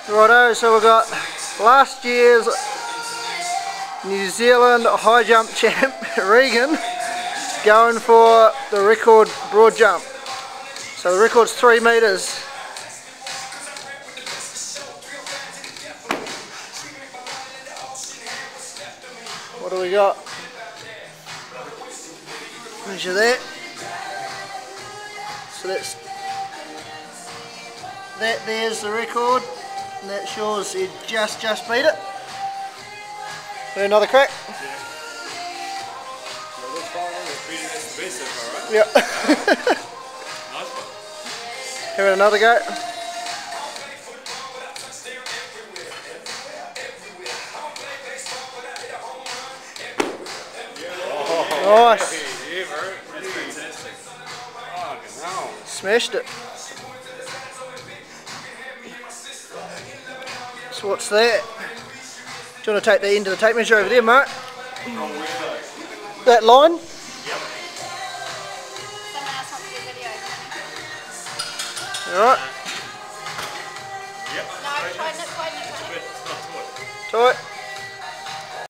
Righto, so we've got last year's New Zealand high jump champ, Regan, going for the record broad jump. So the record's 3 metres. What do we got? Measure that. So there's the record, and that shows you just beat it. Do another crack. Yeah. So this far on is beating this basic, alright? Yep. Nice one. Give it another go. Nice. Yeah, bro. That's fantastic. Fucking hell. Smashed it. So what's that? Do you want to take the end of the tape measure over there, Mark? That line? Yep. Someone else wants to do a video. Alright. Yep. No, try it. It's not taut. Tight.